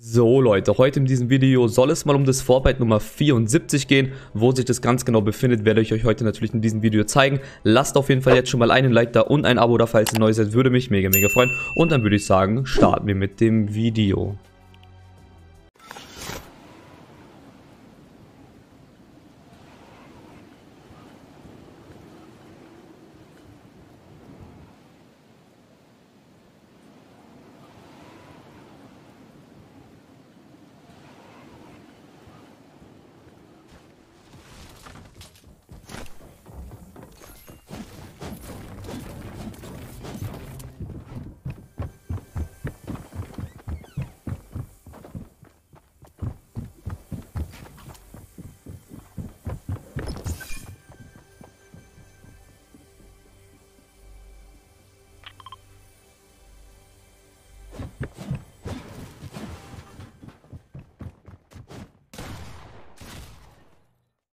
So Leute, heute in diesem Video soll es mal um das Vorbyte Nummer 74 gehen. Wo sich das ganz genau befindet, werde ich euch heute natürlich in diesem Video zeigen. Lasst auf jeden Fall jetzt schon mal einen Like da und ein Abo da, falls ihr neu seid, würde mich mega freuen. Und dann würde ich sagen, starten wir mit dem Video.